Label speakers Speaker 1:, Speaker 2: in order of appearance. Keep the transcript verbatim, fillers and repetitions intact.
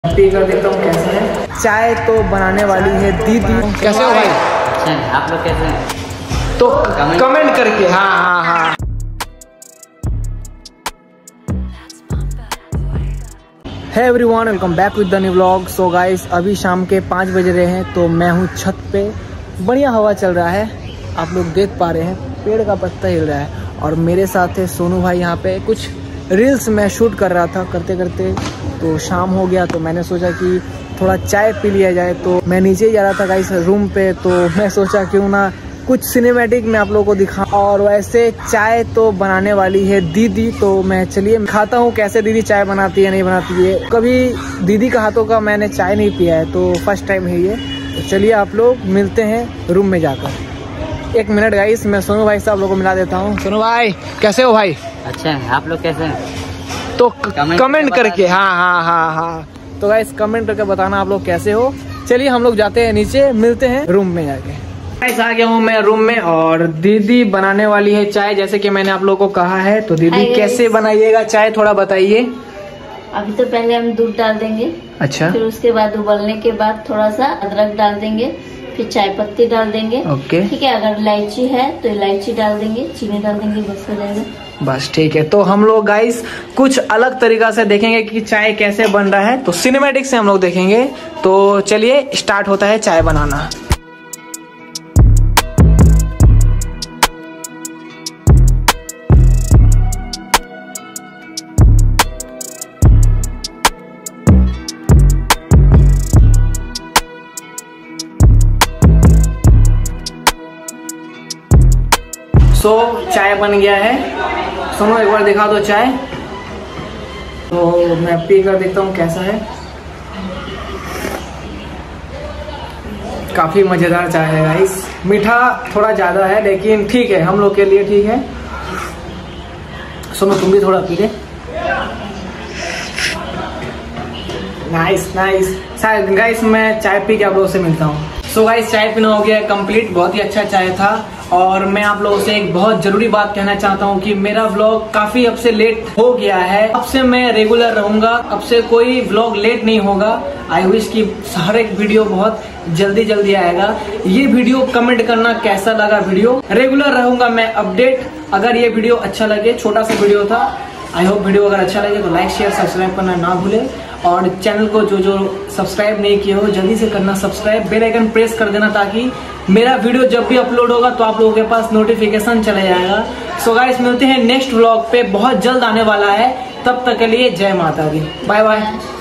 Speaker 1: P कर देखता हूँ कैसा है। चाय तो बनाने वाली है दीदी। कैसे हो भाई?
Speaker 2: अच्छा, आप लोग कैसे हैं?
Speaker 1: तो कमेंट करके। हाँ हाँ हाँ है everyone, welcome back with the new vlog. So guys, अभी शाम के पाँच बज रहे हैं तो मैं हूँ छत पे। बढ़िया हवा चल रहा है, आप लोग देख पा रहे हैं, पेड़ का पत्ता हिल रहा है। और मेरे साथ है सोनू भाई। यहाँ पे कुछ रील्स मैं शूट कर रहा था, करते करते तो शाम हो गया तो मैंने सोचा कि थोड़ा चाय पी लिया जाए। तो मैं नीचे ही जा रहा था गाइस रूम पे, तो मैं सोचा क्यों ना कुछ सिनेमैटिक मैं आप लोगों को दिखा। और वैसे चाय तो बनाने वाली है दीदी, तो मैं चलिए खाता हूँ कैसे दीदी चाय बनाती है नहीं बनाती है। कभी दीदी का हाथों का मैंने चाय नहीं पिया है, तो फर्स्ट टाइम है ये। तो चलिए आप लोग मिलते हैं रूम में जाकर। एक मिनट गाइस, मैं सोनू भाई से आप लोगों को मिला देता हूँ। सोनू भाई कैसे हो भाई?
Speaker 2: अच्छा, आप लोग कैसे हैं?
Speaker 1: तो कमेंट करके। हाँ हाँ हाँ हाँ तो गाइस कमेंट करके बताना आप लोग कैसे हो। चलिए हम लोग जाते हैं नीचे, मिलते हैं रूम में जाके। गाइस आ गया हूँ मैं रूम में और दीदी बनाने वाली है चाय, जैसे कि मैंने आप लोगों को कहा है। तो दीदी कैसे बनाइएगा चाय थोड़ा बताइए।
Speaker 3: अभी तो पहले हम दूध डाल देंगे। अच्छा। फिर उसके बाद उबलने के बाद थोड़ा सा अदरक डाल देंगे, फिर चाय पत्ती डाल देंगे। ओके ठीक है। अगर इलायची है तो इलायची डाल देंगे, चीनी डाल देंगे, बस हो जाएगा।
Speaker 1: बस ठीक है। तो हम लोग गाइस कुछ अलग तरीका से देखेंगे कि चाय कैसे बन रहा है, तो सिनेमैटिक से हम लोग देखेंगे। तो चलिए स्टार्ट होता है चाय बनाना। सो so, चाय बन गया है। सुनो एक बार दिखा दो चाय। तो मैं पी कर देखता हूँ कैसा है। काफी मजेदार चाय है गाइस। मीठा थोड़ा ज्यादा है लेकिन ठीक है, हम लोग के लिए ठीक है। सुनो तुम भी थोड़ा पी ले। नाइस नाइस गाइस, मैं चाय पी के आप लोगों से मिलता हूँ। सो गाइस चाय पीना हो गया कंप्लीट। बहुत ही अच्छा चाय था। और मैं आप लोगों से एक बहुत जरूरी बात कहना चाहता हूँ कि मेरा व्लॉग काफी अब से लेट हो गया है। अब से मैं रेगुलर रहूंगा, अब से कोई व्लॉग लेट नहीं होगा। आई विश कि हर एक वीडियो बहुत जल्दी जल्दी आएगा। ये वीडियो कमेंट करना कैसा लगा वीडियो। रेगुलर रहूंगा मैं अपडेट। अगर ये वीडियो अच्छा लगे, छोटा सा वीडियो था, आई होप वीडियो अगर अच्छा लगे तो लाइक शेयर सब्सक्राइब करना ना भूले। और चैनल को जो जो सब्सक्राइब नहीं किए हो जल्दी से करना सब्सक्राइब, बेल आइकन प्रेस कर देना ताकि मेरा वीडियो जब भी अपलोड होगा तो आप लोगों के पास नोटिफिकेशन चला जाएगा। सो गाइस मिलते हैं नेक्स्ट व्लॉग पे, बहुत जल्द आने वाला है। तब तक के लिए जय माता दी, बाय बाय।